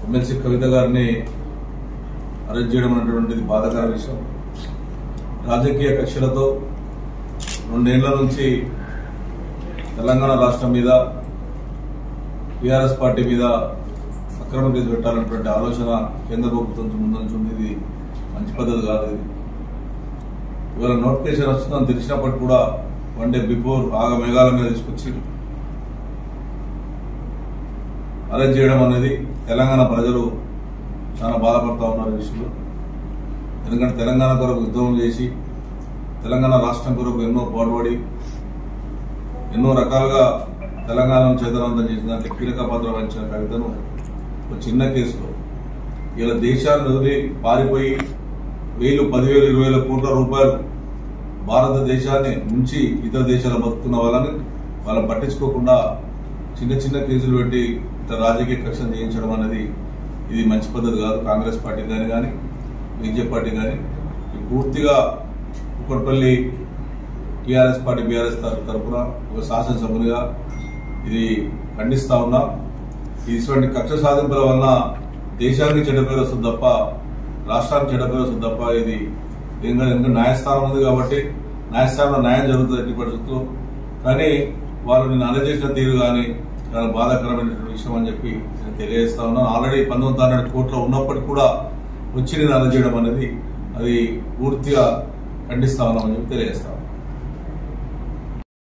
MLC కవిత గారిని arrest చేయడం అనేటువంటిది బాధాకర విషయం. రాజకీయ కక్షలతో 2 ఏళ్ల నుంచి తెలంగాణ రాష్ట్రం మీద టీఆర్ఎస్ పార్టీ మీద అక్రమ కేసు పెట్టాలన్నటువంటి ఆలోచన కేంద్ర ప్రభుత్వం ముందుంది. ఇది మంచి పద్ధతి కాదు. ఇది ఇవాళ నోటిఫికేషన్ వస్తుందని తెలిసినప్పటికీ కూడా 1 డే బిఫోర్ మేఘాల మీద తీసుకొచ్చి అరెస్ట్ చేయడం అనేది తెలంగాణ ప్రజలు చాలా బాధపడతా ఉన్నారు ఈ విషయంలో. ఎందుకంటే తెలంగాణ కొరకు యుద్ధం చేసి తెలంగాణ రాష్ట్రం కొరకు ఎన్నో పోరాడి ఎన్నో రకాలుగా తెలంగాణను చైతన్యవంతం చేసిన దాంట్లో కీలక పాత్ర వహించిన కవితను ఒక చిన్న కేసులో ఇలా దేశాన్ని వదిలి పారిపోయి 1000, 10,000, 20,000 కోట్ల రూపాయలు భారతదేశాన్ని నుంచి ఇతర దేశాలు బతుకున్న వాళ్ళని పట్టించుకోకుండా చిన్న చిన్న కేసులు పెట్టి ఇతర రాజకీయ కక్షలు చేయించడం అనేది ఇది మంచి పద్ధతి కాదు. కాంగ్రెస్ పార్టీ కానీ బీజేపీ పార్టీ కానీ పూర్తిగా కుక్కట్పల్లి టీఆర్ఎస్ పార్టీ బీఆర్ఎస్ తరఫున ఒక శాసనసభ్యునిగా ఇది ఖండిస్తా ఉన్నా. ఇటువంటి కక్ష సాధింపుల వలన దేశానికి చెడ్డ పేరు వస్తుంది తప్ప రాష్ట్రానికి చెడ్డ పేరు వస్తుంది తప్ప ఇది ఎందుకంటే న్యాయస్థానం ఉంది కాబట్టి న్యాయస్థానంలో న్యాయం జరుగుతుంది ఎట్టి పరిస్థితుల్లో. కానీ వాళ్ళు నేను అందజేసిన తీరు కానీ చాలా బాధాకరమైనటువంటి విషయం అని చెప్పి నేను తెలియజేస్తా ఉన్నాను. ఆల్రెడీ 1900 కోట్లు ఉన్నప్పటికీ కూడా వచ్చి నేను అందజేయడం అనేది అది పూర్తిగా ఖండిస్తా ఉన్నామని చెప్పి తెలియజేస్తా.